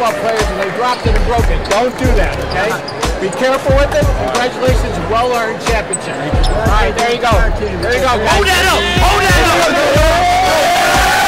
basketball players and they dropped it and broke it. Don't do that, okay? Be careful with it. Congratulations, well-earned championship. All right, there you go. There you go. Hold that up. Hold that up.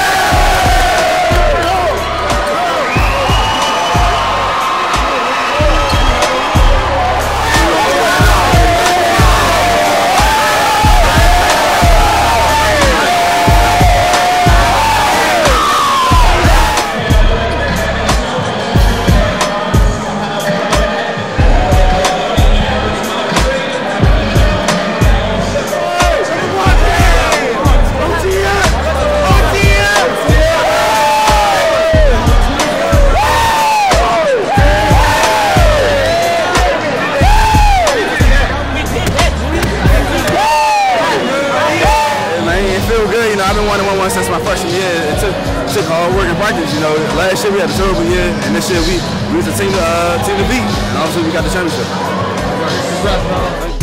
I've been one since my freshman year. It took hard work and practice. You know, last year we had a terrible year, and this year we was a team to beat, and obviously we got the championship.